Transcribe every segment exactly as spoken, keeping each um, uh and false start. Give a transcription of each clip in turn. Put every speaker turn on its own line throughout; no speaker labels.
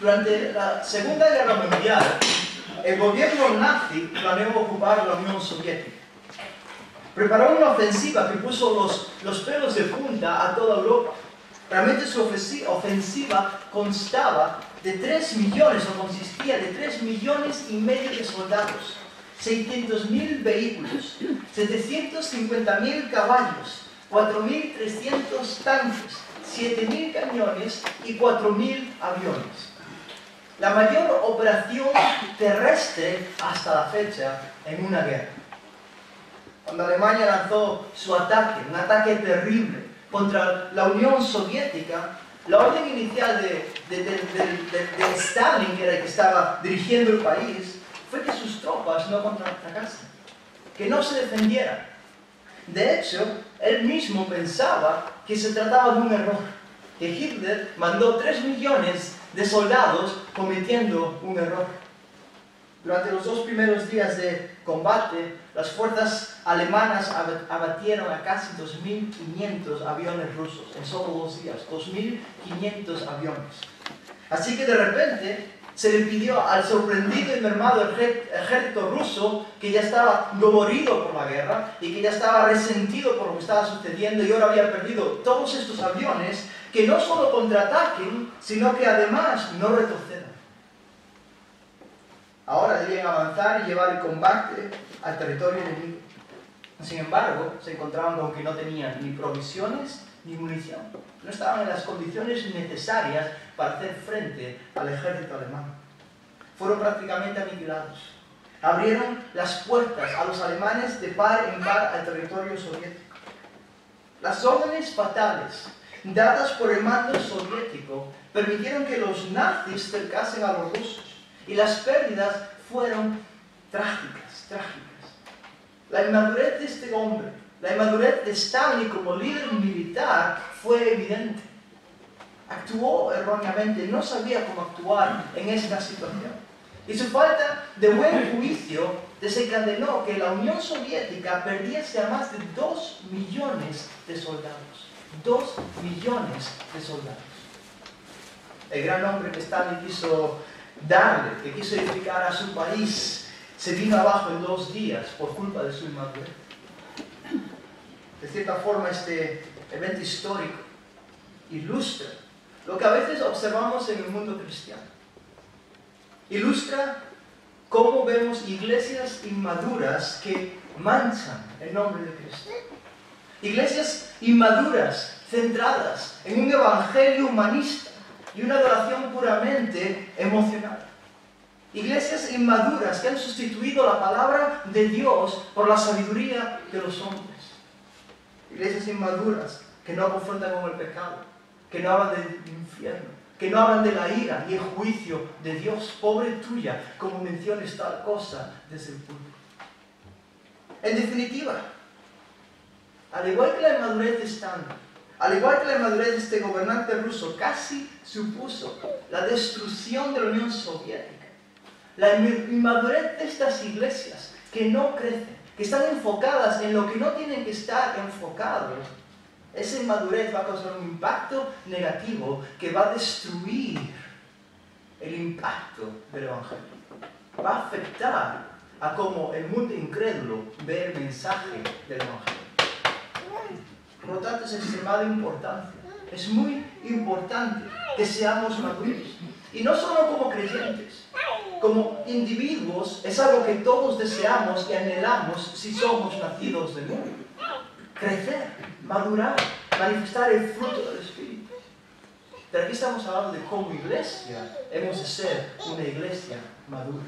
Durante la Segunda Guerra Mundial, el gobierno nazi planeó ocupar la Unión Soviética. Preparó una ofensiva que puso los, los pelos de punta a toda Europa. Realmente su ofensiva constaba de tres millones, o consistía de tres millones y medio de soldados, seiscientos mil vehículos, setecientos cincuenta mil caballos, cuatro mil trescientos tanques, siete mil cañones y cuatro mil aviones. La mayor operación terrestre hasta la fecha en una guerra. Cuando Alemania lanzó su ataque, un ataque terrible contra la Unión Soviética, la orden inicial de, de, de, de, de, de Stalin, que era el que estaba dirigiendo el país, fue que sus tropas no contraatacasen, que no se defendieran. De hecho, él mismo pensaba que se trataba de un error, que Hitler mandó tres millones de soldados cometiendo un error. Durante los dos primeros días de combate, las fuerzas alemanas abatieron a casi dos mil quinientos aviones rusos en solo dos días, dos mil quinientos aviones. Así que de repente se le pidió al sorprendido y mermado ejército ruso, que ya estaba dolorido por la guerra y que ya estaba resentido por lo que estaba sucediendo y ahora había perdido todos estos aviones, que no solo contraataquen, sino que además no retrocedan. Ahora debían avanzar y llevar el combate al territorio enemigo. Sin embargo, se encontraban con que no tenían ni provisiones ni munición. No estaban en las condiciones necesarias para hacer frente al ejército alemán. Fueron prácticamente aniquilados. Abrieron las puertas a los alemanes de par en par al territorio soviético. Las órdenes fatales dadas por el mando soviético permitieron que los nazis cercasen a los rusos. Y las pérdidas fueron trágicas, trágicas. La inmadurez de este hombre, la inmadurez de Stalin como líder militar fue evidente. Actuó erróneamente, no sabía cómo actuar en esta situación. Y su falta de buen juicio desencadenó que la Unión Soviética perdiese a más de dos millones de soldados. Dos millones de soldados. El gran hombre que Stalin quiso darle, que quiso edificar a su país, se vino abajo en dos días por culpa de su inmadurez. De cierta forma, este evento histórico ilustra lo que a veces observamos en el mundo cristiano. Ilustra cómo vemos iglesias inmaduras que manchan el nombre de Cristo. Iglesias inmaduras, centradas en un evangelio humanista y una adoración puramente emocional. Iglesias inmaduras que han sustituido la palabra de Dios por la sabiduría de los hombres. Iglesias inmaduras que no confrontan con el pecado, que no hablan del infierno, que no hablan de la ira y el juicio de Dios. Pobre tuya, como menciones tal cosa desde el púlpito. En definitiva, al igual que la inmadurez de Stalin, al igual que la inmadurez de este gobernante ruso, casi supuso la destrucción de la Unión Soviética. La inmadurez de estas iglesias que no crecen, que están enfocadas en lo que no tienen que estar enfocados, esa inmadurez va a causar un impacto negativo que va a destruir el impacto del Evangelio. Va a afectar a cómo el mundo incrédulo ve el mensaje del Evangelio. Por lo tanto, es de extremada importancia. Es muy importante que seamos maduros. Y no solo como creyentes, como individuos, es algo que todos deseamos y anhelamos si somos nacidos de nuevo. Crecer, madurar, manifestar el fruto del Espíritu. Pero aquí estamos hablando de cómo iglesia hemos de ser una iglesia madura.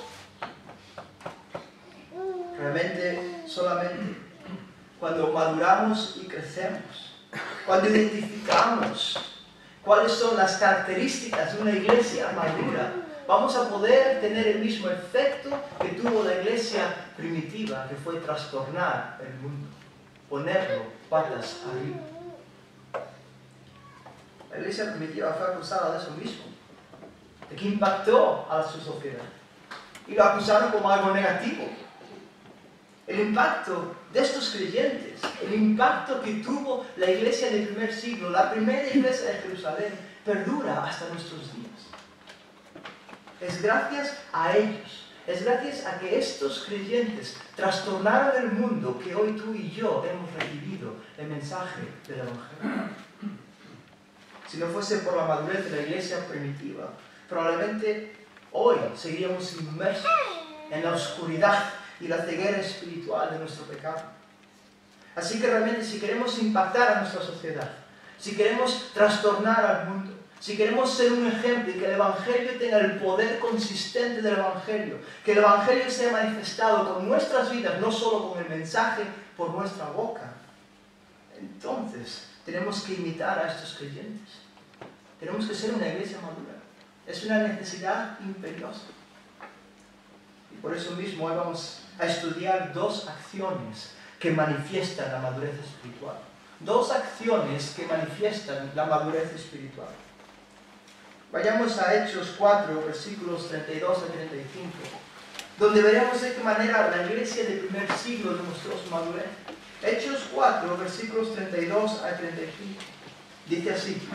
Realmente, solamente cuando maduramos y crecemos, cuando identificamos cuáles son las características de una iglesia madura, vamos a poder tener el mismo efecto que tuvo la iglesia primitiva, que fue trastornar el mundo, ponerlo patas arriba. La iglesia primitiva fue acusada de eso mismo, de que impactó a su sociedad, y lo acusaron como algo negativo. El impacto de estos creyentes, el impacto que tuvo la iglesia del primer siglo, la primera iglesia de Jerusalén, perdura hasta nuestros días. Es gracias a ellos. Es gracias a que estos creyentes trastornaron el mundo que hoy tú y yo hemos recibido el mensaje del Evangelio. Si no fuese por la madurez de la iglesia primitiva, probablemente hoy seguiríamos inmersos en la oscuridad y la ceguera espiritual de nuestro pecado. Así que realmente si queremos impactar a nuestra sociedad, si queremos trastornar al mundo, si queremos ser un ejemplo y que el Evangelio tenga el poder consistente del Evangelio, que el Evangelio sea manifestado con nuestras vidas, no solo con el mensaje por nuestra boca, entonces tenemos que imitar a estos creyentes. Tenemos que ser una iglesia madura. Es una necesidad imperiosa. Y por eso mismo hoy vamos a estudiar dos acciones que manifiestan la madurez espiritual. Dos acciones que manifiestan la madurez espiritual. Vayamos a Hechos cuatro, versículos treinta y dos a treinta y cinco, donde veremos de qué manera la iglesia del primer siglo demostró su madurez. Hechos cuatro, versículos treinta y dos a treinta y cinco. Dice así: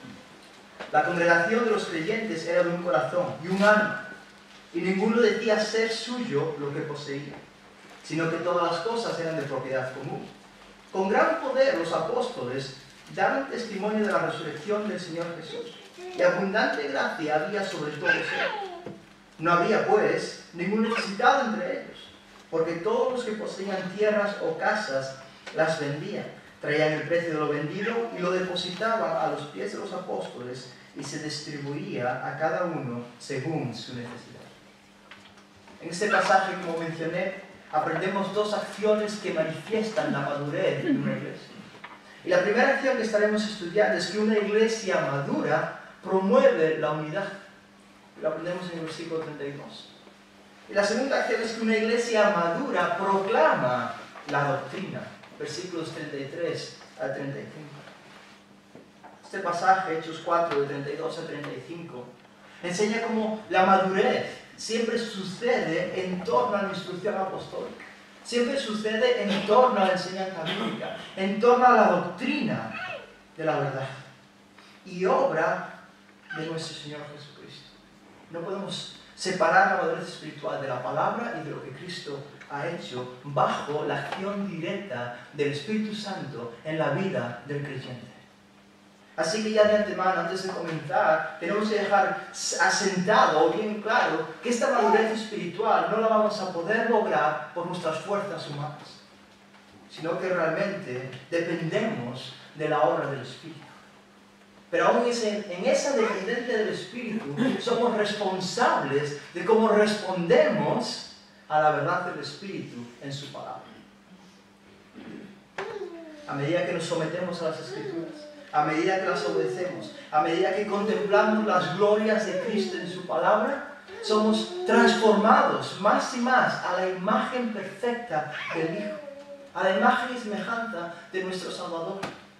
la congregación de los creyentes era de un corazón y un alma, y ninguno decía ser suyo lo que poseía, sino que todas las cosas eran de propiedad común. Con gran poder los apóstoles daban testimonio de la resurrección del Señor Jesús, y abundante gracia había sobre todos ellos. No había, pues, ningún necesitado entre ellos, porque todos los que poseían tierras o casas las vendían, traían el precio de lo vendido y lo depositaban a los pies de los apóstoles, y se distribuía a cada uno según su necesidad. En este pasaje, como mencioné, aprendemos dos acciones que manifiestan la madurez de una iglesia. Y la primera acción que estaremos estudiando es que una iglesia madura promueve la unidad. Lo aprendemos en el versículo treinta y dos. Y la segunda acción es que una iglesia madura proclama la doctrina. Versículos treinta y tres al treinta y cinco. Este pasaje, Hechos cuatro, de treinta y dos a treinta y cinco, enseña cómo la madurez siempre sucede en torno a la instrucción apostólica. Siempre sucede en torno a la enseñanza bíblica, en torno a la doctrina de la verdad y obra de nuestro Señor Jesucristo. No podemos separar la madurez espiritual de la palabra y de lo que Cristo ha hecho bajo la acción directa del Espíritu Santo en la vida del creyente. Así que ya de antemano, antes de comenzar, tenemos que dejar asentado o bien claro que esta madurez espiritual no la vamos a poder lograr por nuestras fuerzas humanas, sino que realmente dependemos de la obra del Espíritu. Pero aún en esa dependencia del Espíritu somos responsables de cómo respondemos a la verdad del Espíritu en su palabra. A medida que nos sometemos a las Escrituras, a medida que las obedecemos, a medida que contemplamos las glorias de Cristo en su palabra, somos transformados más y más a la imagen perfecta del Hijo, a la imagen y semejanza de nuestro Salvador.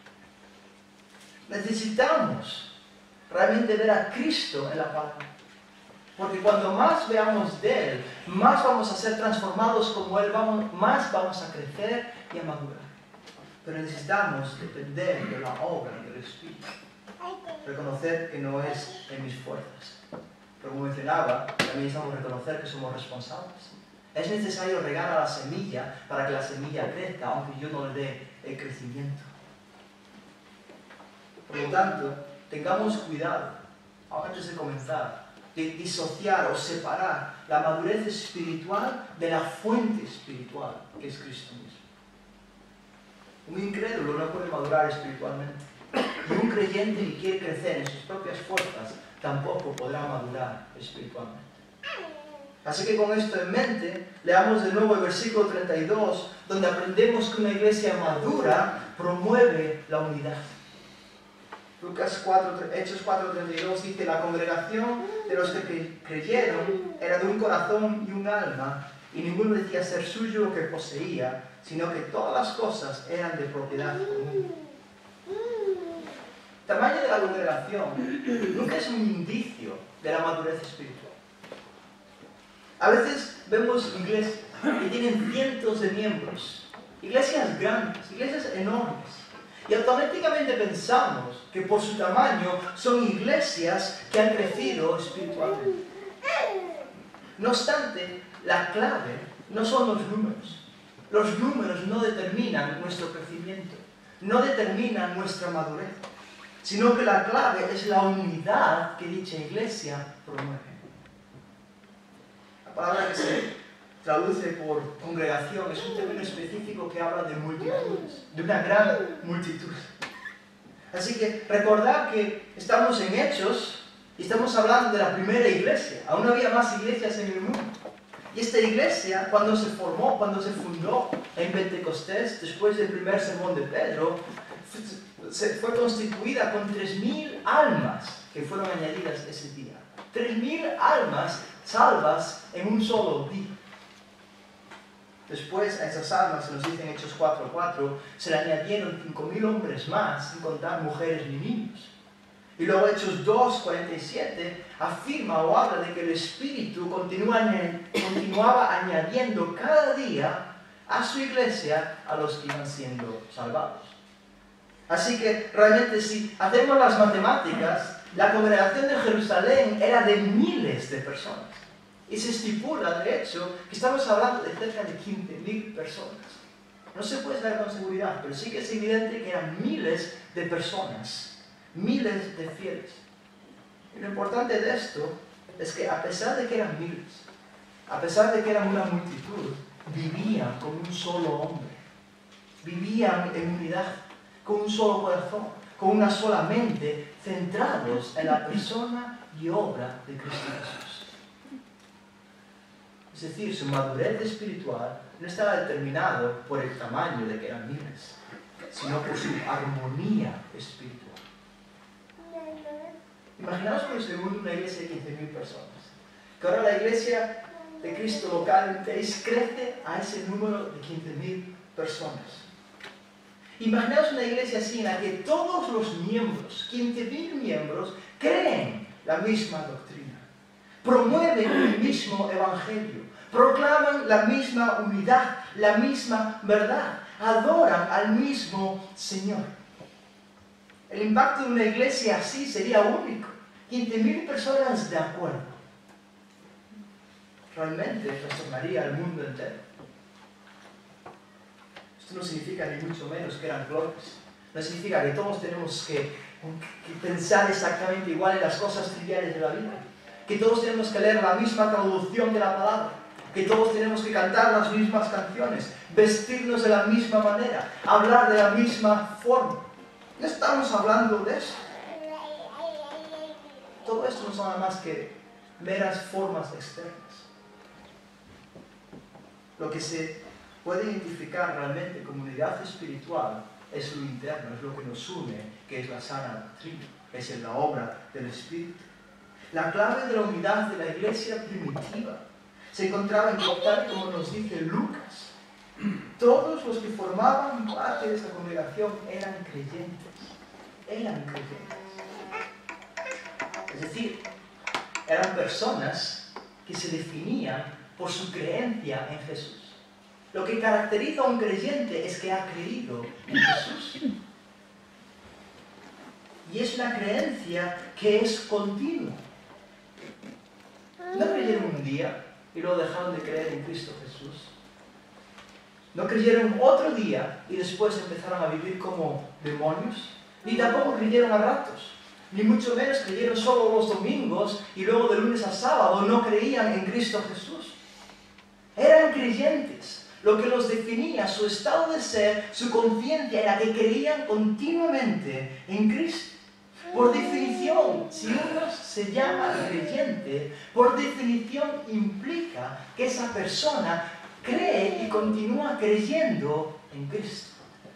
Necesitamos realmente ver a Cristo en la palabra, porque cuando más veamos de Él, más vamos a ser transformados como Él, vamos, más vamos a crecer y a madurar. Pero necesitamos depender de la obra del Espíritu. Reconocer que no es en mis fuerzas. Pero como mencionaba, también necesitamos reconocer que somos responsables. Es necesario regar a la semilla para que la semilla crezca, aunque yo no le dé el crecimiento. Por lo tanto, tengamos cuidado, antes de comenzar, de disociar o separar la madurez espiritual de la fuente espiritual, que es Cristo mismo. Un incrédulo no puede madurar espiritualmente. Y un creyente que quiere crecer en sus propias fuerzas tampoco podrá madurar espiritualmente. Así que con esto en mente, leamos de nuevo el versículo treinta y dos, donde aprendemos que una iglesia madura promueve la unidad. Lucas cuatro, Hechos cuatro treinta y dos dice: la congregación de los que creyeron era de un corazón y un alma, y ninguno decía ser suyo lo que poseía, sino que todas las cosas eran de propiedad común. El tamaño de la congregación nunca es un indicio de la madurez espiritual. A veces vemos iglesias que tienen cientos de miembros, iglesias grandes, iglesias enormes, y automáticamente pensamos que por su tamaño son iglesias que han crecido espiritualmente. No obstante, la clave no son los números. Los números no determinan nuestro crecimiento, no determinan nuestra madurez, sino que la clave es la unidad que dicha iglesia promueve. La palabra que se traduce por congregación es un término específico que habla de multitudes, de una gran multitud. Así que recordad que estamos en Hechos y estamos hablando de la primera iglesia. Aún no había más iglesias en el mundo. Y esta iglesia, cuando se formó, cuando se fundó en Pentecostés, después del primer sermón de Pedro, fue constituida con tres mil almas que fueron añadidas ese día. tres mil almas salvas en un solo día. Después a esas almas, se nos dice en Hechos cuatro cuatro, se le añadieron cinco mil hombres más, sin contar mujeres ni niños. Y luego Hechos dos cuarenta y siete afirma o habla de que el Espíritu continúa, continuaba añadiendo cada día a su iglesia a los que iban siendo salvados. Así que realmente si hacemos las matemáticas, la congregación de Jerusalén era de miles de personas. Y se estipula, de hecho, que estamos hablando de cerca de quince mil personas. No se puede saber con seguridad, pero sí que es evidente que eran miles de personas, miles de fieles. Y lo importante de esto es que a pesar de que eran miles, a pesar de que eran una multitud, vivían como un solo hombre, vivían en unidad, con un solo corazón, con una sola mente, centrados en la persona y obra de Cristo Jesús. Es decir, su madurez espiritual no estaba determinado por el tamaño de que eran miles, sino por su armonía espiritual. Imaginaos por un segundo una iglesia de quince mil personas, que ahora la iglesia de Cristo local en Teis crece a ese número de quince mil personas. Imaginaos una iglesia así en la que todos los miembros, quince mil miembros, creen la misma doctrina, promueven el mismo evangelio, proclaman la misma unidad, la misma verdad, adoran al mismo Señor. El impacto de una iglesia así sería único. quince mil personas de acuerdo. Realmente trastornaría al mundo entero. Esto no significa ni mucho menos que eran glorias. No significa que todos tenemos que, que pensar exactamente igual en las cosas triviales de la vida. Que todos tenemos que leer la misma traducción de la palabra. Que todos tenemos que cantar las mismas canciones, vestirnos de la misma manera, hablar de la misma forma. No estamos hablando de eso. Todo esto no son nada más que meras formas externas. Lo que se puede identificar realmente como unidad espiritual es lo interno, es lo que nos une, que es la sana doctrina, es en la obra del Espíritu. La clave de la unidad de la iglesia primitiva se encontraba en que, tal como nos dice Lucas, todos los que formaban parte de esa congregación eran creyentes. Eran creyentes. Es decir, eran personas que se definían por su creencia en Jesús. Lo que caracteriza a un creyente es que ha creído en Jesús. Y es una creencia que es continua. No creyeron un día y luego dejaron de creer en Cristo Jesús. No creyeron otro día y después empezaron a vivir como demonios. Ni tampoco creyeron a ratos. Ni mucho menos creyeron solo los domingos y luego de lunes a sábado no creían en Cristo Jesús. Eran creyentes. Lo que los definía, su estado de ser, su conciencia, era que creían continuamente en Cristo. Por definición, si uno se llama creyente, por definición implica que esa persona cree y continúa creyendo en Cristo.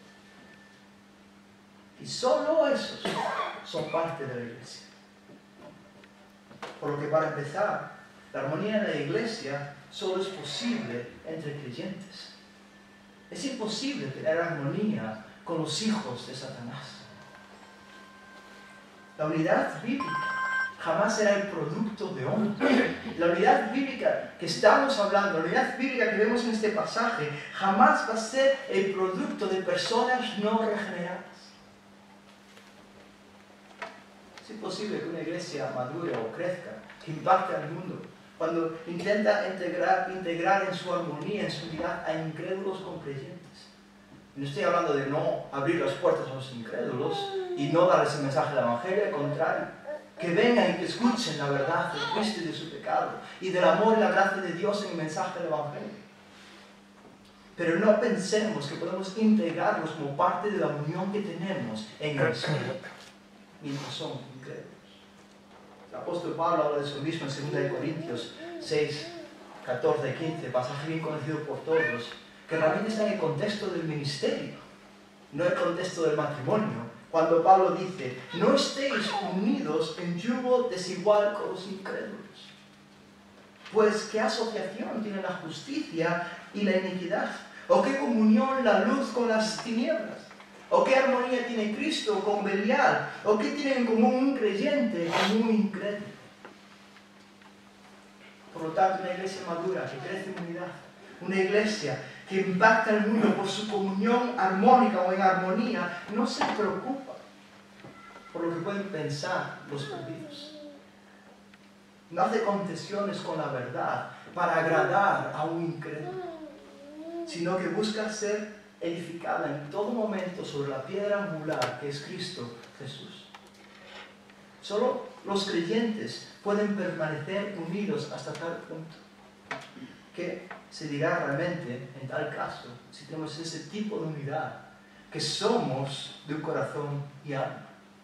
Y solo esos son parte de la iglesia. Por lo que para empezar, la armonía en la iglesia solo es posible entre creyentes. Es imposible tener armonía con los hijos de Satanás. La unidad bíblica jamás será el producto de hombre. La unidad bíblica que estamos hablando, la unidad bíblica que vemos en este pasaje, jamás va a ser el producto de personas no regeneradas. Es imposible que una iglesia madure o crezca, que impacte al mundo, cuando intenta integrar, integrar en su armonía, en su unidad, a incrédulos con creyentes. No estoy hablando de no abrir las puertas a los incrédulos y no darles el mensaje del Evangelio, al contrario. Que vengan y que escuchen la verdad de Cristo y de su pecado, y del amor y la gracia de Dios en el mensaje del Evangelio. Pero no pensemos que podemos integrarlos como parte de la unión que tenemos en el Espíritu, mientras son incrédulos. El apóstol Pablo habla de eso mismo en segunda de Corintios seis, catorce y quince, pasaje bien conocido por todos, que realmente está en el contexto del ministerio, no en el contexto del matrimonio, cuando Pablo dice, no estéis unidos en yugo desigual con los incrédulos. Pues, ¿qué asociación tiene la justicia y la iniquidad? ¿O qué comunión la luz con las tinieblas? ¿O qué armonía tiene Cristo con Belial? ¿O qué tiene en común un creyente con un incrédulo? Por lo tanto, una iglesia madura que crece en unidad, una iglesia que impacta al mundo por su comunión armónica o en armonía, no se preocupa por lo que pueden pensar los perdidos. No hace concesiones con la verdad para agradar a un incrédulo, sino que busca ser edificada en todo momento sobre la piedra angular que es Cristo Jesús. Solo los creyentes pueden permanecer unidos hasta tal punto. ¿Qué se dirá realmente en tal caso si tenemos ese tipo de unidad, que somos de un corazón y alma?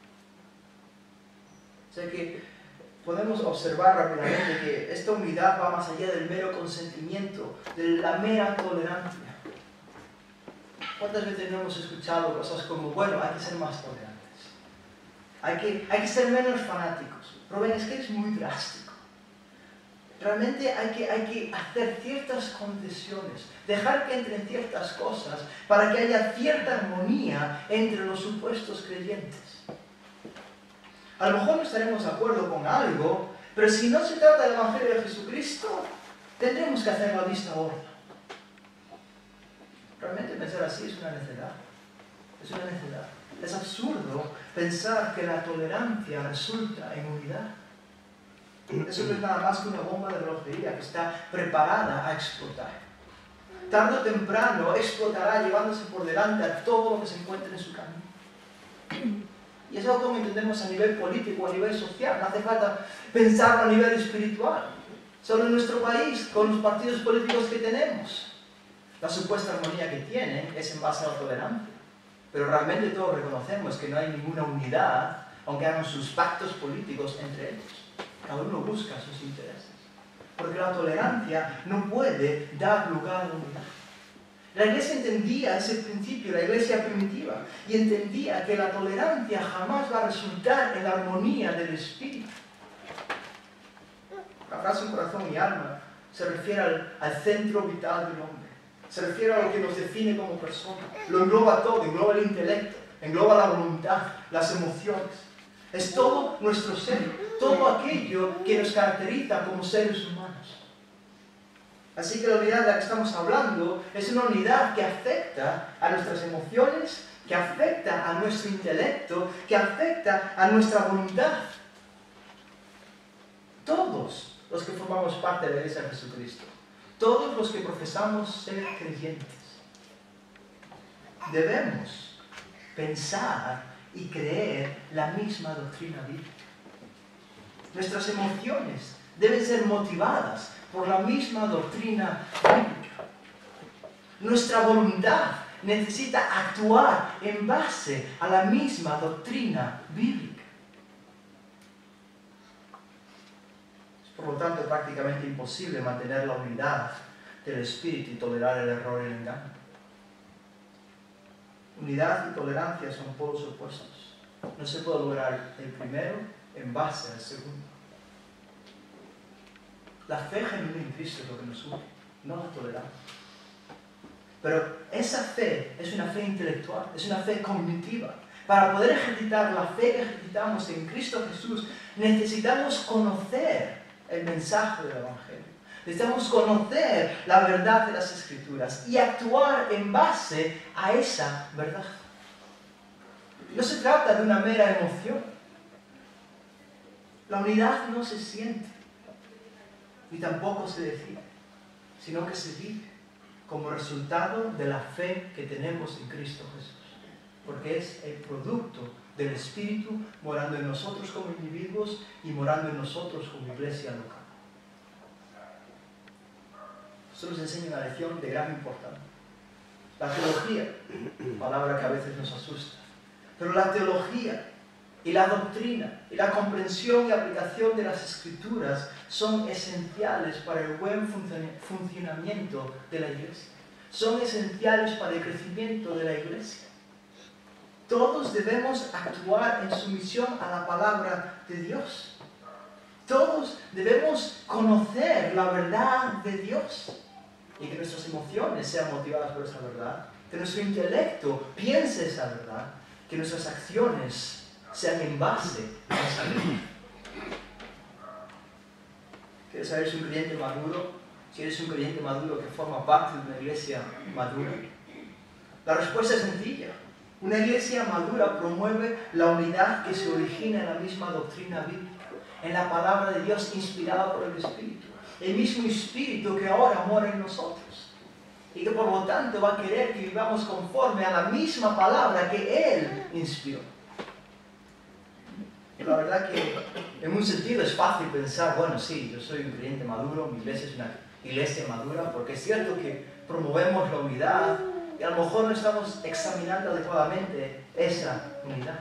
O sea que podemos observar rápidamente que esta unidad va más allá del mero consentimiento, de la mera tolerancia. ¿Cuántas veces no hemos escuchado cosas como, bueno, hay que ser más tolerantes, hay que, hay que ser menos fanáticos? Pero ven, es que es muy drástico. Realmente hay que, hay que hacer ciertas concesiones, dejar que entren ciertas cosas para que haya cierta armonía entre los supuestos creyentes. A lo mejor no estaremos de acuerdo con algo, pero si no se trata del Evangelio de Jesucristo, tendremos que hacer la vista gorda. Realmente pensar así es una necedad. Es una necedad. Es absurdo pensar que la tolerancia resulta en unidad. Eso no es nada más que una bomba de relojería que está preparada a explotar. Tarde o temprano explotará llevándose por delante a todo lo que se encuentre en su camino. Y eso es algo que entendemos a nivel político, a nivel social. No hace falta pensarlo a nivel espiritual. Solo en nuestro país, con los partidos políticos que tenemos, la supuesta armonía que tienen es en base a la tolerancia. Pero realmente todos reconocemos que no hay ninguna unidad, aunque hagan sus pactos políticos entre ellos. Cada uno busca sus intereses. Porque la tolerancia no puede dar lugar a la unidad. La iglesia entendía ese principio, la iglesia primitiva, y entendía que la tolerancia jamás va a resultar en la armonía del espíritu. La frase corazón y alma se refiere al, al centro vital del hombre. Se refiere a lo que nos define como persona. Lo engloba todo, engloba el intelecto, engloba la voluntad, las emociones. Es todo nuestro ser, todo aquello que nos caracteriza como seres humanos. Así que la unidad de la que estamos hablando es una unidad que afecta a nuestras emociones, que afecta a nuestro intelecto, que afecta a nuestra voluntad. Todos los que formamos parte de la Iglesia de Jesucristo, todos los que profesamos ser creyentes, debemos pensar y creer la misma doctrina bíblica. Nuestras emociones deben ser motivadas por la misma doctrina bíblica. Nuestra voluntad necesita actuar en base a la misma doctrina bíblica. Es por lo tanto prácticamente imposible mantener la unidad del espíritu y tolerar el error y el engaño. Unidad y tolerancia son polos opuestos. No se puede lograr el primero en base al segundo. La fe genuina en Cristo es lo que nos une, no la tolerancia. Pero esa fe es una fe intelectual, es una fe cognitiva. Para poder ejercitar la fe que ejercitamos en Cristo Jesús, necesitamos conocer el mensaje del Evangelio. Necesitamos conocer la verdad de las Escrituras y actuar en base a esa verdad. No se trata de una mera emoción. La unidad no se siente. y tampoco se decide, sino que se vive como resultado de la fe que tenemos en Cristo Jesús, porque es el producto del Espíritu morando en nosotros como individuos y morando en nosotros como iglesia local. Esto nos enseña una lección de gran importancia. La teología, palabra que a veces nos asusta, pero la teología y la doctrina y la comprensión y aplicación de las Escrituras son esenciales para el buen funcionamiento de la iglesia. Son esenciales para el crecimiento de la iglesia. Todos debemos actuar en sumisión a la palabra de Dios. Todos debemos conocer la verdad de Dios y que nuestras emociones sean motivadas por esa verdad, que nuestro intelecto piense esa verdad, que nuestras acciones sean en base a esa verdad. ¿Quieres saber si un creyente maduro? Si eres un creyente maduro que forma parte de una iglesia madura. La respuesta es sencilla. Una iglesia madura promueve la unidad que se origina en la misma doctrina bíblica, en la palabra de Dios inspirada por el Espíritu. El mismo Espíritu que ahora mora en nosotros. Y que por lo tanto va a querer que vivamos conforme a la misma palabra que Él inspiró. La verdad que en un sentido es fácil pensar, bueno, sí, yo soy un creyente maduro, mi iglesia es una iglesia madura, porque es cierto que promovemos la unidad y a lo mejor no estamos examinando adecuadamente esa unidad.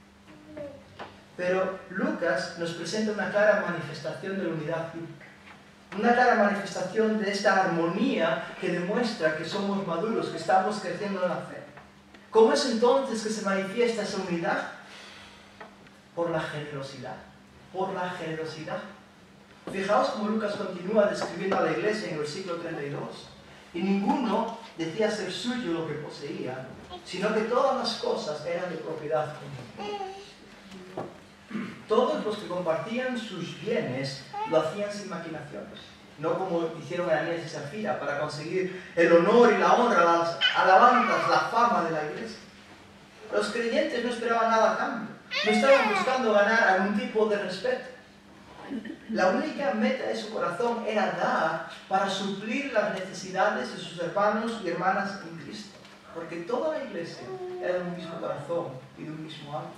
Pero Lucas nos presenta una clara manifestación de la unidad bíblica. Una clara manifestación de esta armonía que demuestra que somos maduros, que estamos creciendo en la fe. ¿Cómo es entonces que se manifiesta esa unidad? Por la generosidad. Por la generosidad. Fijaos cómo Lucas continúa describiendo a la iglesia en el versículo treinta y dos. Y ninguno decía ser suyo lo que poseía, sino que todas las cosas eran de propiedad común. Todos los que compartían sus bienes lo hacían sin maquinaciones, no como hicieron Ananías y Zafira para conseguir el honor y la honra, las alabanzas, la fama de la iglesia. Los creyentes no esperaban nada a cambio, no estaban buscando ganar algún tipo de respeto. La única meta de su corazón era dar para suplir las necesidades de sus hermanos y hermanas en Cristo, porque toda la iglesia era de un mismo corazón y de un mismo alma.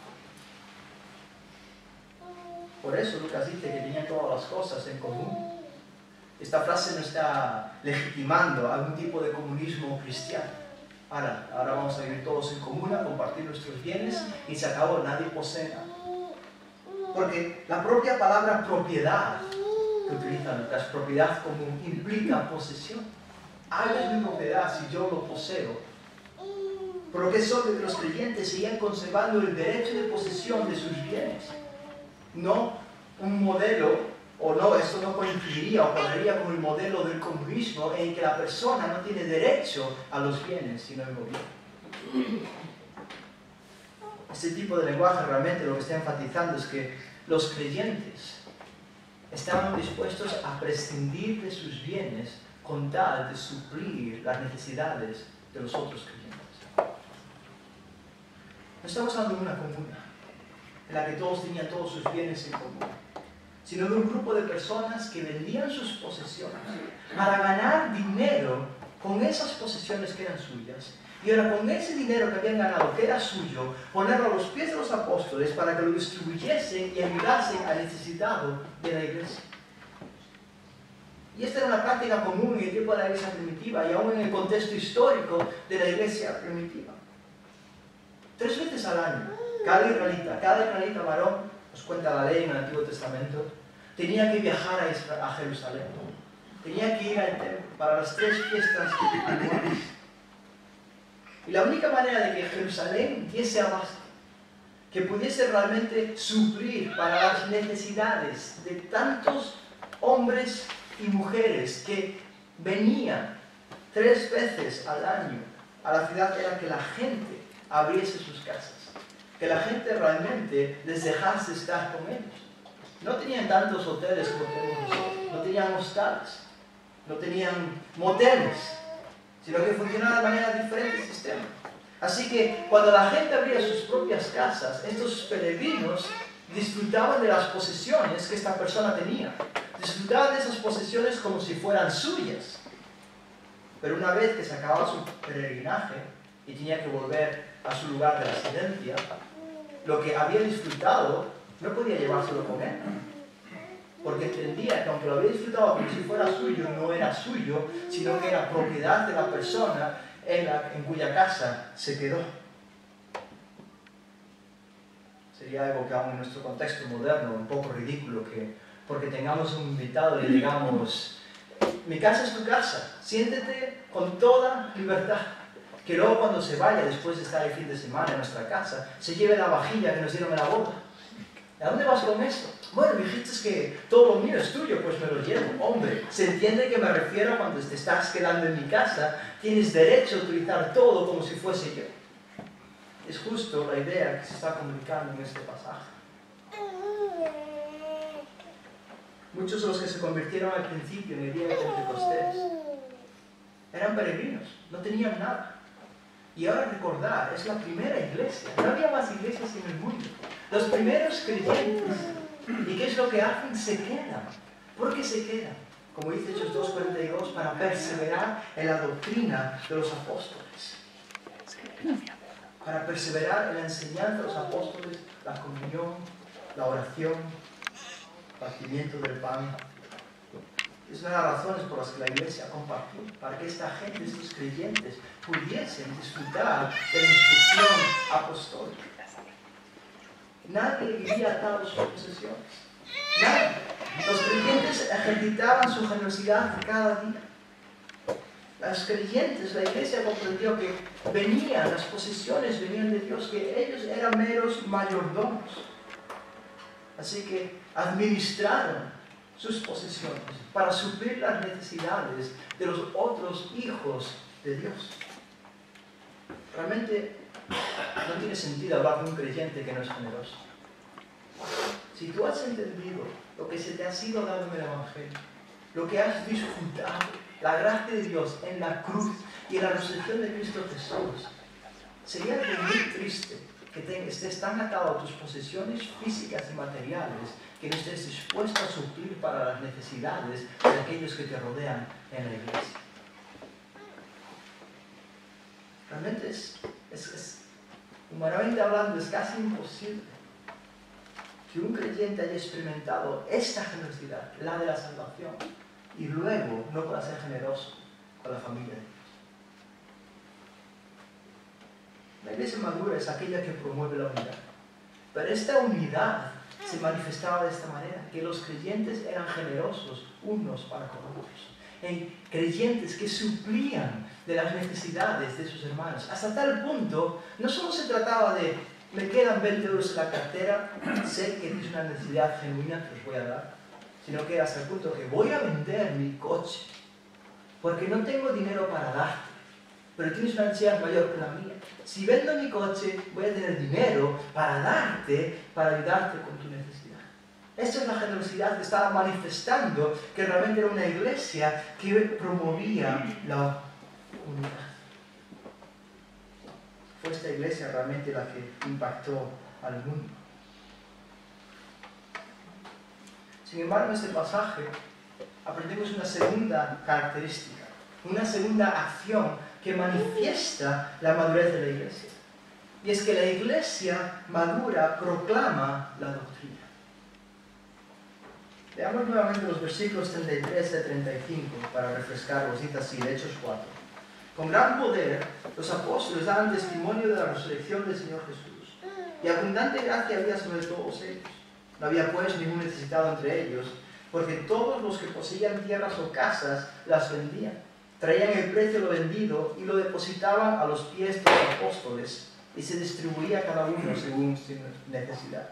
Por eso Lucas dice que tenían todas las cosas en común. Esta frase no está legitimando algún tipo de comunismo cristiano. Ahora, ahora vamos a vivir todos en común, a compartir nuestros bienes y se acabó, nadie posee nada. Porque la propia palabra propiedad que utiliza Lucas, propiedad común, implica posesión. Algo es mi propiedad si yo lo poseo. Por lo que eso de que los creyentes seguían conservando el derecho de posesión de sus bienes. No un modelo, o no, esto no coincidiría o cuadraría con el modelo del comunismo en que la persona no tiene derecho a los bienes, sino el gobierno. Este tipo de lenguaje realmente lo que está enfatizando es que los creyentes estaban dispuestos a prescindir de sus bienes con tal de suplir las necesidades de los otros creyentes. No estamos hablando de una comuna en la que todos tenían todos sus bienes en común, sino de un grupo de personas que vendían sus posesiones para ganar dinero con esas posesiones que eran suyas, y ahora con ese dinero que habían ganado, que era suyo, ponerlo a los pies de los apóstoles para que lo distribuyesen y ayudasen al necesitado de la iglesia. Y esta era una práctica común en el tiempo de la iglesia primitiva y aún en el contexto histórico de la iglesia primitiva. Tres veces al año, cada israelita, cada israelita varón, nos cuenta la ley en el Antiguo Testamento, tenía que viajar a, Israel, a Jerusalén. Tenía que ir al templo para las tres fiestas anuales. Y la única manera de que Jerusalén diese abasto, que pudiese realmente suplir para las necesidades de tantos hombres y mujeres que venían tres veces al año a la ciudad, era que la gente abriese sus casas, que la gente realmente les dejase estar con ellos. No tenían tantos hoteles como tenemos nosotros, no tenían hostales, no tenían moteles, sino que funcionaba de manera diferente el sistema. Así que cuando la gente abría sus propias casas, estos peregrinos disfrutaban de las posesiones que esta persona tenía. Disfrutaban de esas posesiones como si fueran suyas. Pero una vez que se acababa su peregrinaje y tenía que volver a su lugar de residencia, lo que había disfrutado no podía llevárselo con él. Porque entendía que aunque lo había disfrutado como si fuera suyo, no era suyo, sino que era propiedad de la persona en, la, en cuya casa se quedó. Sería algo que aún en nuestro contexto moderno, un poco ridículo, que porque tengamos un invitado y le digamos, mi casa es tu casa, siéntete con toda libertad. Que luego cuando se vaya, después de estar el fin de semana en nuestra casa, se lleve la vajilla que nos dieron en la boda. ¿A dónde vas con eso? Bueno, dijiste que todo lo mío es tuyo, pues me lo llevo. Hombre, se entiende que me refiero cuando te estás quedando en mi casa, tienes derecho a utilizar todo como si fuese yo. Es justo la idea que se está comunicando en este pasaje. Muchos de los que se convirtieron al principio en el día de Pentecostés eran peregrinos, no tenían nada. Y ahora recordar, es la primera iglesia, no había más iglesias en el mundo. Los primeros creyentes, ¿y qué es lo que hacen? Se quedan. ¿Por qué se quedan? Como dice Hechos dos cuarenta y dos, para perseverar en la doctrina de los apóstoles. Para perseverar en la enseñanza de los apóstoles, la comunión, la oración, el partimiento del pan. Es una de las razones por las que la iglesia compartió, para que esta gente, estos creyentes, pudiesen disfrutar de la instrucción apostólica. Nadie vivía atado a sus posesiones. Nadie. Los creyentes ejercitaban su generosidad cada día. Los creyentes, la iglesia comprendió que venían, las posesiones venían de Dios, que ellos eran meros mayordomos. Así que administraron sus posesiones para suplir las necesidades de los otros hijos de Dios. Realmente no tiene sentido hablar de un creyente que no es generoso. Si tú has entendido lo que se te ha sido dado en el Evangelio, lo que has disfrutado, la gracia de Dios en la cruz y en la resurrección de Cristo Jesús, sería algo muy triste que te, estés tan atado a tus posesiones físicas y materiales que no estés dispuesto a suplir para las necesidades de aquellos que te rodean en la iglesia. Realmente es, es, es humanamente hablando, es casi imposible que un creyente haya experimentado esta generosidad, la de la salvación, y luego no pueda ser generoso con la familia de Dios. La iglesia madura es aquella que promueve la unidad. Pero esta unidad se manifestaba de esta manera, que los creyentes eran generosos unos para con otros. En creyentes que suplían de las necesidades de sus hermanos. Hasta tal punto, no solo se trataba de, me quedan veinte euros en la cartera, sé que tienes una necesidad genuina que os voy a dar, sino que hasta el punto que voy a vender mi coche, porque no tengo dinero para darte, pero tienes una necesidad mayor que la mía. Si vendo mi coche, voy a tener dinero para darte, para ayudarte con tu necesidad. Esa es la generosidad que estaba manifestando, que realmente era una iglesia que promovía la unidad. Fue esta iglesia realmente la que impactó al mundo. Sin embargo, en este pasaje aprendemos una segunda característica, una segunda acción que manifiesta la madurez de la iglesia. Y es que la iglesia madura proclama la doctrina. Veamos nuevamente los versículos treinta y tres a treinta y cinco para refrescarlos. Dice así, de Hechos cuatro. Con gran poder los apóstoles daban testimonio de la resurrección del Señor Jesús. Y abundante gracia había sobre todos ellos. No había pues ningún necesitado entre ellos, porque todos los que poseían tierras o casas las vendían. Traían el precio de lo vendido y lo depositaban a los pies de los apóstoles y se distribuía a cada uno según su necesidad.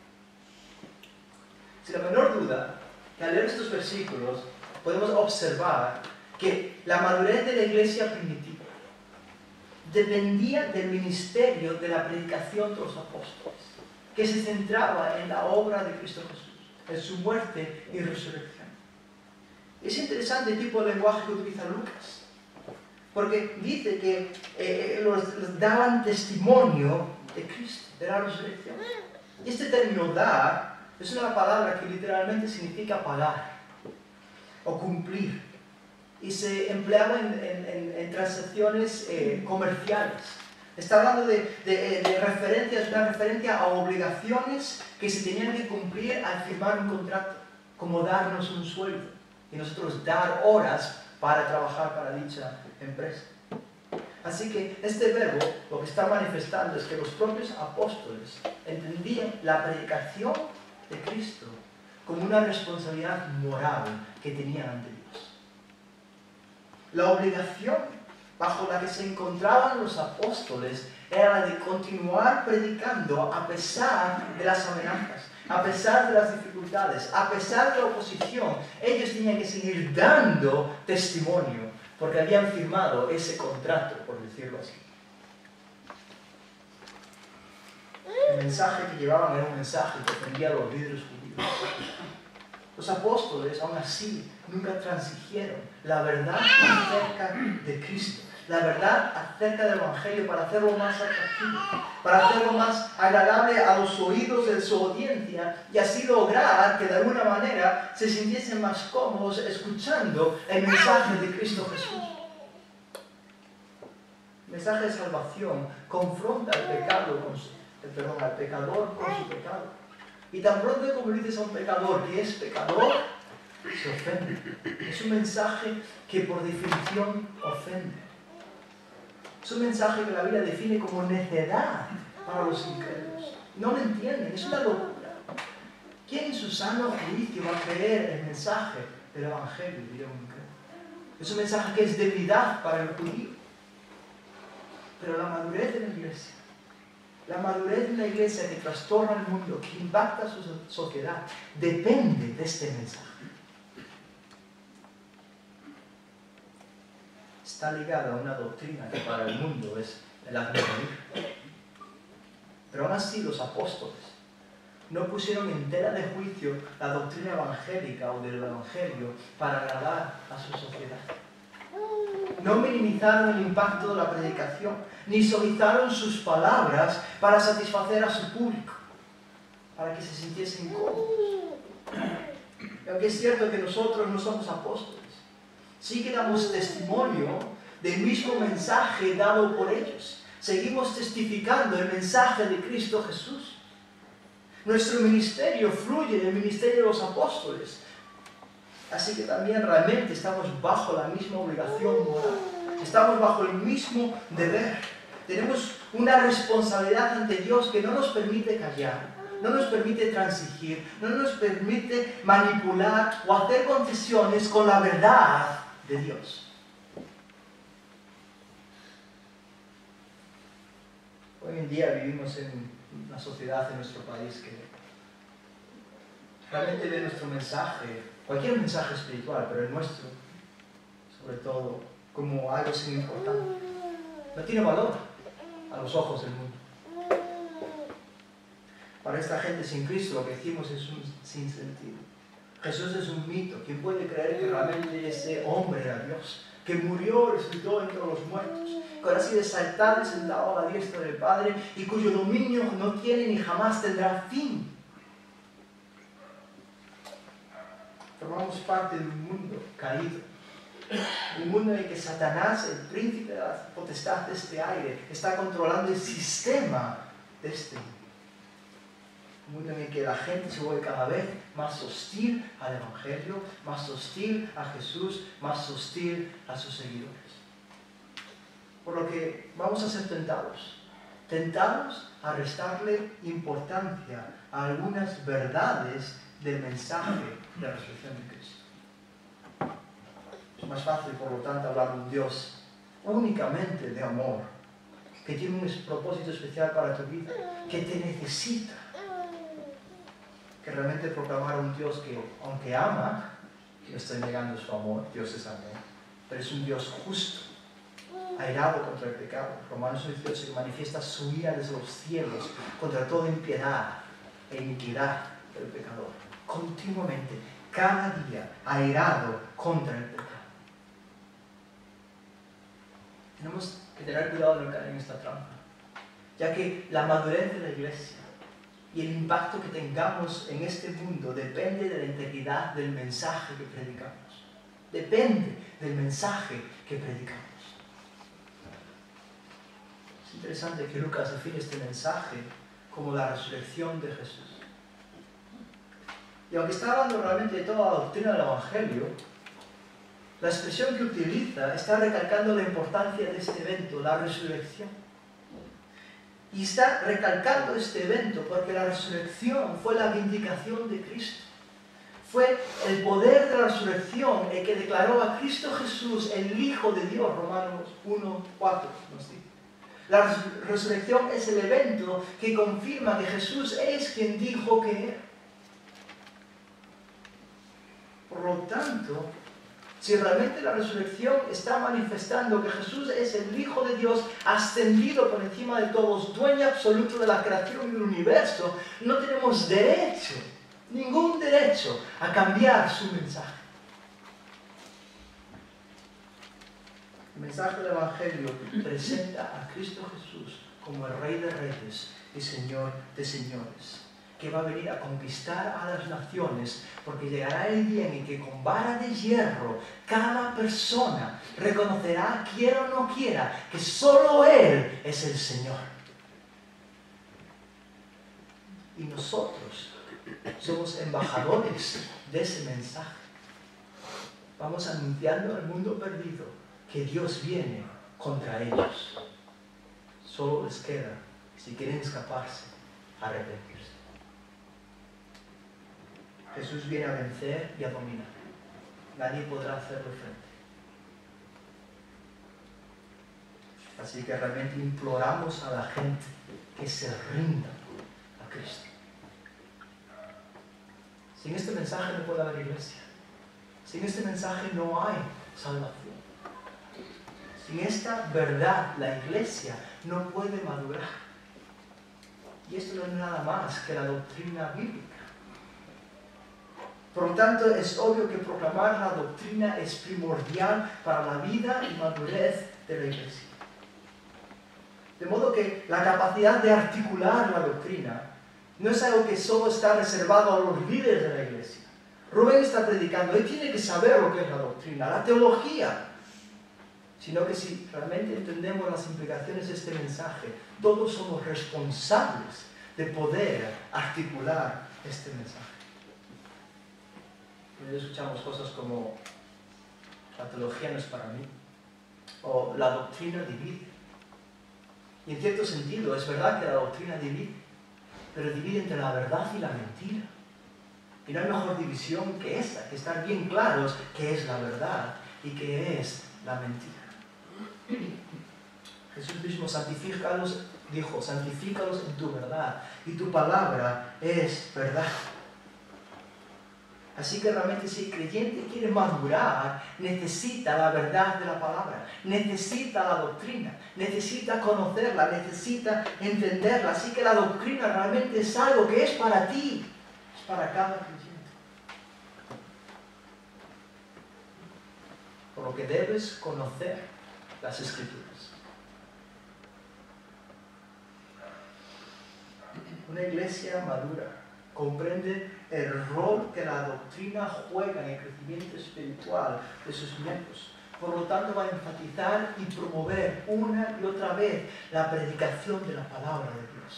Sin la menor duda, que al leer estos versículos podemos observar que la madurez de la iglesia primitiva dependía del ministerio de la predicación de los apóstoles, que se centraba en la obra de Cristo Jesús, en su muerte y resurrección. Es interesante el tipo de lenguaje que utiliza Lucas, porque dice que eh, los, los daban testimonio de Cristo, de la resurrección. Y este término dar es una palabra que literalmente significa pagar o cumplir. Y se empleaba en, en, en, en transacciones eh, comerciales. Está hablando de, de, de referencias, una referencia a obligaciones que se tenían que cumplir al firmar un contrato, como darnos un sueldo y nosotros dar horas para trabajar para dicha empresa. Así que este verbo lo que está manifestando es que los propios apóstoles entendían la predicación de Cristo como una responsabilidad moral que tenían ante Dios. La obligación bajo la que se encontraban los apóstoles era la de continuar predicando a pesar de las amenazas, a pesar de las dificultades, a pesar de la oposición. Ellos tenían que seguir dando testimonio porque habían firmado ese contrato, por decirlo así. El mensaje que llevaban era un mensaje que ofendía a los líderes judíos. Los apóstoles, aún así, nunca transigieron la verdad acerca de Cristo, la verdad acerca del Evangelio, para hacerlo más atractivo, para hacerlo más agradable a los oídos de su audiencia y así lograr que de alguna manera se sintiesen más cómodos escuchando el mensaje de Cristo Jesús. El mensaje de salvación confronta al pecado con su, perdón, al pecador con su pecado. Y tan pronto como dices a un pecador que es pecador, se ofende. Es un mensaje que por definición ofende. Es un mensaje que la Biblia define como necedad para los incrédulos. No lo entienden, es una locura. ¿Quién en su sano juicio va a creer el mensaje del Evangelio? Diría un incrédulo. Es un mensaje que es debilidad para el judío. Pero la madurez de la iglesia, la madurez de una iglesia que trastorna el mundo, que impacta a su sociedad, depende de este mensaje. Está ligada a una doctrina que para el mundo es el hazme-reír. Pero aún así los apóstoles no pusieron en tela de juicio la doctrina evangélica o del evangelio para agradar a su sociedad. No minimizaron el impacto de la predicación, ni suavizaron sus palabras para satisfacer a su público, para que se sintiesen cómodos. Y aunque es cierto que nosotros no somos apóstoles, sí que damos testimonio del mismo mensaje dado por ellos. Seguimos testificando el mensaje de Cristo Jesús. Nuestro ministerio fluye del ministerio de los apóstoles. Así que también realmente estamos bajo la misma obligación moral. Estamos bajo el mismo deber. Tenemos una responsabilidad ante Dios que no nos permite callar, no nos permite transigir, no nos permite manipular o hacer concesiones con la verdad de Dios. Hoy en día vivimos en una sociedad en nuestro país que realmente ve nuestro mensaje, cualquier mensaje espiritual, pero el nuestro, sobre todo, como algo sin importancia. No tiene valor a los ojos del mundo. Para esta gente sin Cristo lo que decimos es un sinsentido. Jesús es un mito. ¿Quién puede creer que realmente ese hombre era Dios? Que murió, resucitó entre los muertos, que ahora ha sido exaltado y sentado a la diestra del Padre y cuyo dominio no tiene ni jamás tendrá fin. Formamos parte de un mundo caído, un mundo en el que Satanás, el príncipe de la potestad de este aire, está controlando el sistema de este mundo. Un mundo en el que la gente se vuelve cada vez más hostil al Evangelio, más hostil a Jesús, más hostil a sus seguidores. Por lo que vamos a ser tentados, tentados a restarle importancia a algunas verdades del mensaje de la resurrección de Cristo. Es más fácil, por lo tanto, hablar de un Dios únicamente de amor, que tiene un propósito especial para tu vida, que te necesita, que realmente proclamar a un Dios que, aunque ama, no estoy negando su amor, Dios es amor, pero es un Dios justo, airado contra el pecado. Romanos dieciocho, que manifiesta su ira desde los cielos contra toda impiedad e iniquidad del pecador. Continuamente, cada día, airado contra el pecado. Tenemos que tener cuidado de no caer en esta trampa, ya que la madurez de la iglesia y el impacto que tengamos en este mundo depende de la integridad del mensaje que predicamos. Depende del mensaje que predicamos. Es interesante que Lucas define este mensaje como la resurrección de Jesús. Y aunque está hablando realmente de toda la doctrina del Evangelio, la expresión que utiliza está recalcando la importancia de este evento, la resurrección. Y está recalcando este evento porque la resurrección fue la vindicación de Cristo. Fue el poder de la resurrección el que declaró a Cristo Jesús el Hijo de Dios, Romanos uno, cuatro nos dice. La resurrección es el evento que confirma que Jesús es quien dijo que era. Por lo tanto, si realmente la resurrección está manifestando que Jesús es el Hijo de Dios, ascendido por encima de todos, dueño absoluto de la creación y del universo, no tenemos derecho, ningún derecho, a cambiar su mensaje. El mensaje del Evangelio presenta a Cristo Jesús como el Rey de Reyes y Señor de Señores, que va a venir a conquistar a las naciones, porque llegará el día en que con vara de hierro cada persona reconocerá, quiera o no quiera, que solo Él es el Señor. Y nosotros somos embajadores de ese mensaje. Vamos anunciando al mundo perdido que Dios viene contra ellos. Solo les queda, si quieren escaparse, arrepentirse. Jesús viene a vencer y a dominar. Nadie podrá hacerle frente. Así que realmente imploramos a la gente que se rinda a Cristo. Sin este mensaje no puede haber iglesia. Sin este mensaje no hay salvación. Sin esta verdad, la iglesia no puede madurar. Y esto no es nada más que la doctrina bíblica. Por lo tanto, es obvio que proclamar la doctrina es primordial para la vida y madurez de la iglesia. De modo que la capacidad de articular la doctrina no es algo que solo está reservado a los líderes de la iglesia. Rubén está predicando, él tiene que saber lo que es la doctrina, la teología. Sino que si realmente entendemos las implicaciones de este mensaje, todos somos responsables de poder articular este mensaje. Y escuchamos cosas como la teología no es para mí, o la doctrina divide. Y en cierto sentido, es verdad que la doctrina divide, pero divide entre la verdad y la mentira. Y no hay mejor división que esta, que estar bien claros qué es la verdad y qué es la mentira. Jesús mismo santifícalos, dijo, santifícalos en tu verdad, y tu palabra es verdad. Así que realmente si el creyente quiere madurar, necesita la verdad de la palabra, necesita la doctrina, necesita conocerla, necesita entenderla. Así que la doctrina realmente es algo que es para ti, es para cada creyente. Por lo que debes conocer las Escrituras. Una iglesia madura comprende el rol que la doctrina juega en el crecimiento espiritual de sus miembros. Por lo tanto, va a enfatizar y promover una y otra vez la predicación de la palabra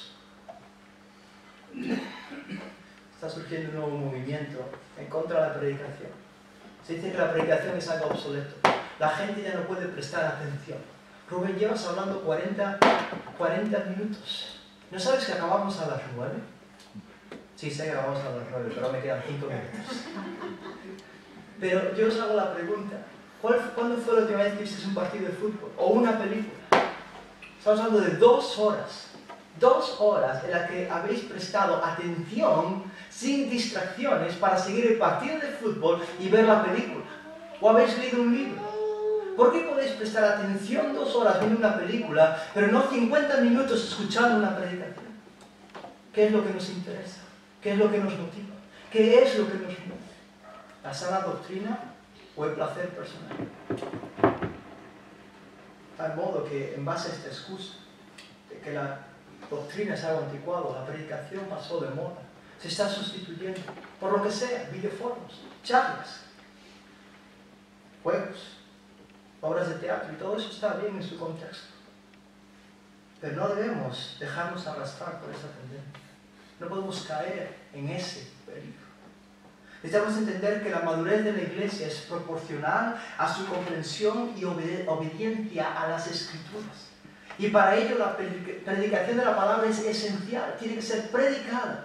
de Dios. Está surgiendo un nuevo movimiento en contra de la predicación. Se dice que la predicación es algo obsoleto. La gente ya no puede prestar atención. Rubén, llevas hablando cuarenta minutos. ¿No sabes que acabamos a las nueve? Sí, sé que acabamos a las nueve, pero me quedan cinco minutos. Pero yo os hago la pregunta. ¿Cuál, ¿Cuándo fue la última vez que visteis un partido de fútbol? ¿O una película? Estamos hablando de dos horas. Dos horas en las que habéis prestado atención sin distracciones para seguir el partido de fútbol y ver la película. ¿O habéis leído un libro? ¿Por qué podéis prestar atención dos horas viendo una película, pero no cincuenta minutos escuchando una predicación? ¿Qué es lo que nos interesa? ¿Qué es lo que nos motiva? ¿Qué es lo que nos mueve? ¿La sana doctrina o el placer personal? Tal modo que, en base a esta excusa de que la doctrina es algo anticuado, la predicación pasó de moda, se está sustituyendo por lo que sea, videoforos, charlas, juegos, obras de teatro, y todo eso está bien en su contexto. Pero no debemos dejarnos arrastrar por esa tendencia. No podemos caer en ese peligro. Necesitamos entender que la madurez de la iglesia es proporcional a su comprensión y obede obediencia a las Escrituras. Y para ello la predicación de la palabra es esencial, tiene que ser predicada.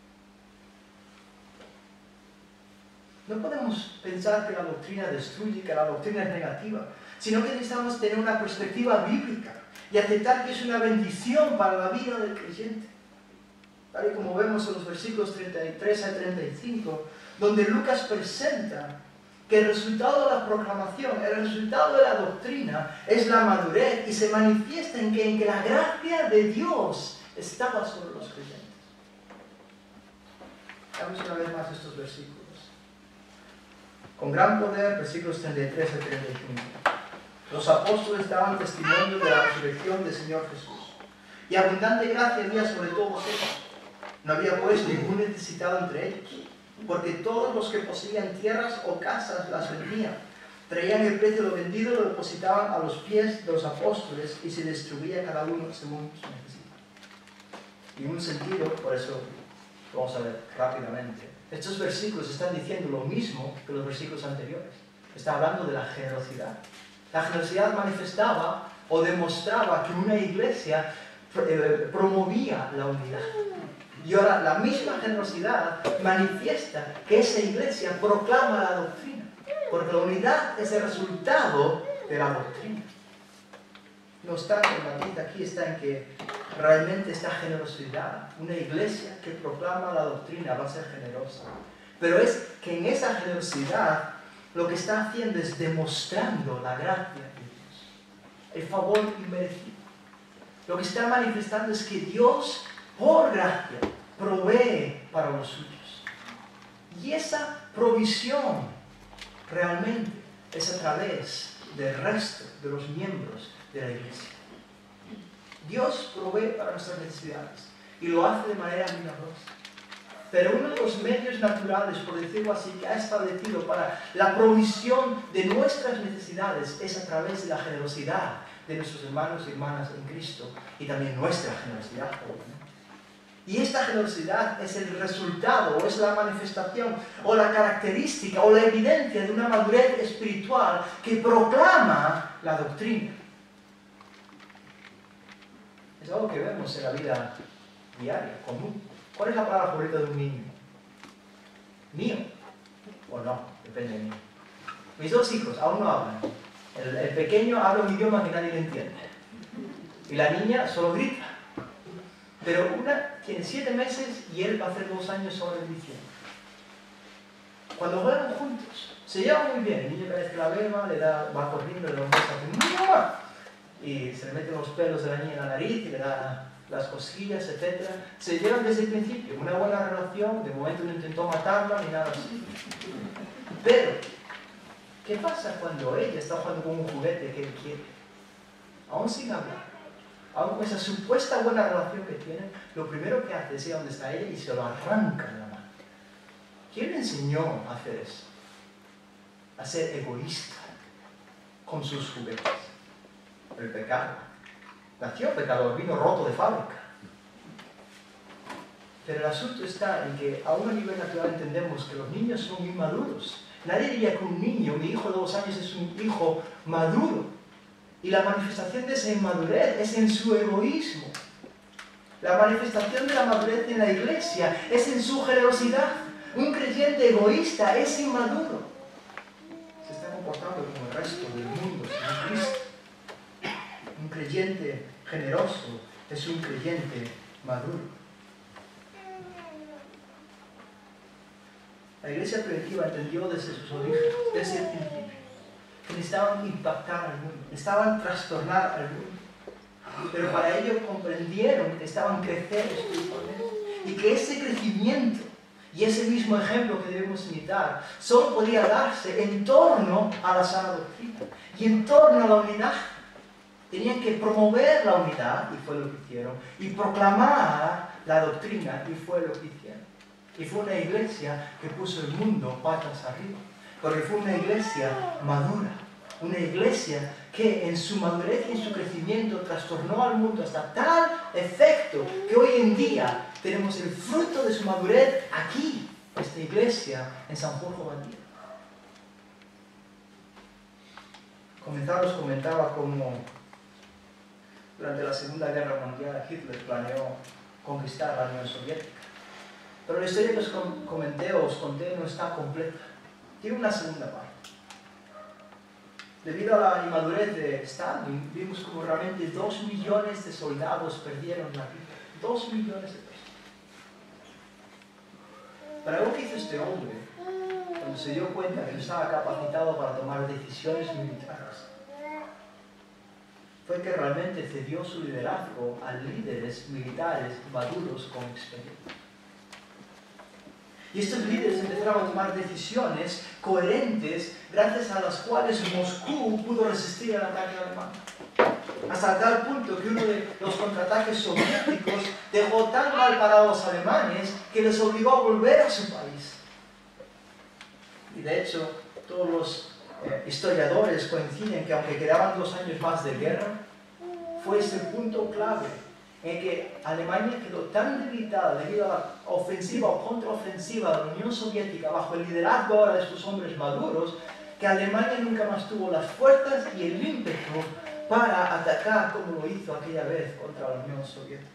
No podemos pensar que la doctrina destruye, que la doctrina es negativa, sino que necesitamos tener una perspectiva bíblica y aceptar que es una bendición para la vida del creyente. Tal y como vemos en los versículos treinta y tres a treinta y cinco, donde Lucas presenta que el resultado de la proclamación, el resultado de la doctrina es la madurez y se manifiesta en que, en que la gracia de Dios estaba sobre los creyentes. Veamos una vez más estos versículos. Con gran poder, versículos treinta y tres a treinta y cinco. Los apóstoles daban testimonio de la resurrección del Señor Jesús. Y abundante gracia había sobre todos ellos. No había pues ningún necesitado entre ellos, porque todos los que poseían tierras o casas las vendían, traían el precio de lo vendido y lo depositaban a los pies de los apóstoles y se distribuía cada uno según su necesidad. Y en un sentido, por eso lo vamos a ver rápidamente, estos versículos están diciendo lo mismo que los versículos anteriores. Está hablando de la generosidad. La generosidad manifestaba o demostraba que una iglesia eh, promovía la unidad. Y ahora la misma generosidad manifiesta que esa iglesia proclama la doctrina, porque la unidad es el resultado de la doctrina. No obstante, el matiz aquí está en que realmente esta generosidad, una iglesia que proclama la doctrina va a ser generosa. Pero es que en esa generosidad lo que está haciendo es demostrando la gracia de Dios, el favor inmerecido. Lo que está manifestando es que Dios, por gracia, provee para los suyos. Y esa provisión realmente es a través del resto de los miembros de la iglesia. Dios provee para nuestras necesidades y lo hace de manera milagrosa. Pero uno de los medios naturales, por decirlo así, que ha establecido para la provisión de nuestras necesidades es a través de la generosidad de nuestros hermanos y hermanas en Cristo y también nuestra generosidad, obviamente. Y esta generosidad es el resultado, o es la manifestación, o la característica, o la evidencia de una madurez espiritual que proclama la doctrina. Es algo que vemos en la vida diaria, común. ¿Cuál es la palabra favorita de un niño? ¿Mío? ¿O no? Depende de mí. Mis dos hijos aún no hablan. El, el pequeño habla un idioma que nadie le entiende. Y la niña solo grita. Pero una tiene siete meses y él va a hacer dos años ahora en diciembre. Cuando juegan juntos, se llevan muy bien. El niño cada vez que la ve va, le da, va corriendo, le da un beso, hace ¡mamá! Y se le meten los pelos de la niña en la nariz y le da las cosquillas, etcétera. Se llevan desde el principio, una buena relación, de momento no intentó matarla ni nada así. Pero, ¿qué pasa cuando ella está jugando con un juguete que él quiere? Aún sin hablar, aún con esa supuesta buena relación que tienen, lo primero que hace es ir a donde está ella y se lo arranca de la mano. ¿Quién le enseñó a hacer eso? A ser egoísta con sus juguetes. El pecado. Nació pecador, vino roto de fábrica. Pero el asunto está en que aún a nivel natural entendemos que los niños son inmaduros. Nadie diría que un niño, mi hijo de dos años es un hijo maduro. Y la manifestación de esa inmadurez es en su egoísmo. La manifestación de la madurez en la iglesia es en su generosidad. Un creyente egoísta es inmaduro. Se está comportando como el resto del mundo sin Cristo. Un creyente generoso es un creyente maduro. La iglesia primitiva entendió desde sus orígenes, desde el principio, que necesitaban impactar al mundo, necesitaban trastornar al mundo. Pero para ello comprendieron que estaban creciendo espiritualmente y que ese crecimiento y ese mismo ejemplo que debemos imitar solo podía darse en torno a la sana doctrina y en torno a la unidad. Tenían que promover la unidad, y fue lo que hicieron, y proclamar la doctrina, y fue lo que hicieron. Y fue una iglesia que puso el mundo patas arriba, porque fue una iglesia madura, una iglesia que en su madurez y en su crecimiento trastornó al mundo hasta tal efecto que hoy en día tenemos el fruto de su madurez aquí, esta iglesia en San Jorge Bandía. Comenzaros comentaba cómo durante la Segunda Guerra Mundial Hitler planeó conquistar la Unión Soviética. Pero la historia que os comenté o os conté no está completa. Tiene una segunda parte. Debido a la inmadurez de Stalin, vimos como realmente dos millones de soldados perdieron la vida. Dos millones de personas. Pero algo que hizo este hombre, cuando se dio cuenta que no estaba capacitado para tomar decisiones militares, fue que realmente cedió su liderazgo a líderes militares maduros con experiencia. Y estos líderes empezaron a tomar decisiones coherentes gracias a las cuales Moscú pudo resistir el ataque alemán. Hasta tal punto que uno de los contraataques soviéticos dejó tan mal parados a los alemanes que les obligó a volver a su país. Y de hecho, todos los eh, historiadores coinciden que aunque quedaban dos años más de guerra, fue ese punto clave en que Alemania quedó tan debilitada debido a la ofensiva o contraofensiva de la Unión Soviética bajo el liderazgo ahora de estos hombres maduros, que Alemania nunca más tuvo las fuerzas y el ímpetu para atacar como lo hizo aquella vez contra la Unión Soviética.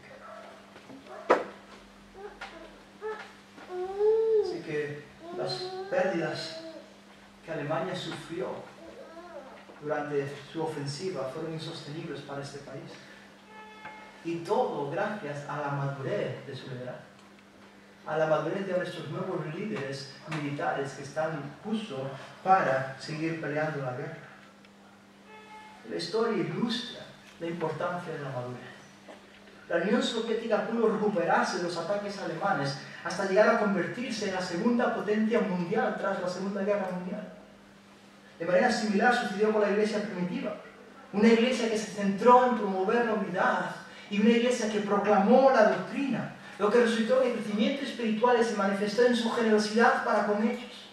Así que las pérdidas que Alemania sufrió durante su ofensiva fueron insostenibles para este país. Y todo gracias a la madurez de su liderazgo, a la madurez de nuestros nuevos líderes militares que están justo para seguir peleando la guerra. La historia ilustra la importancia de la madurez. La Unión Soviética pudo recuperarse de los ataques alemanes hasta llegar a convertirse en la segunda potencia mundial tras la Segunda Guerra Mundial. De manera similar sucedió con la iglesia primitiva, una iglesia que se centró en promover la unidad y una iglesia que proclamó la doctrina, lo que resultó en el crecimiento espiritual y se manifestó en su generosidad para con ellos.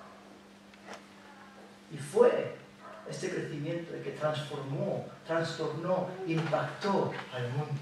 Y fue este crecimiento el que transformó, trastornó, impactó al mundo.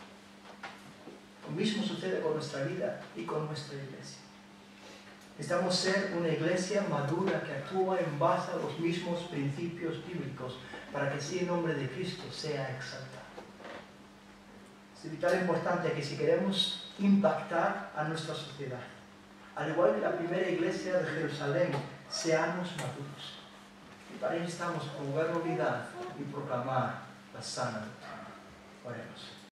Lo mismo sucede con nuestra vida y con nuestra iglesia. Necesitamos ser una iglesia madura que actúa en base a los mismos principios bíblicos para que así el nombre de Cristo sea exaltado. Es de vital importancia que si queremos impactar a nuestra sociedad, al igual que la primera iglesia de Jerusalén, seamos maduros. Y para ello necesitamos promover la unidad y proclamar la sana doctrina. Oremos.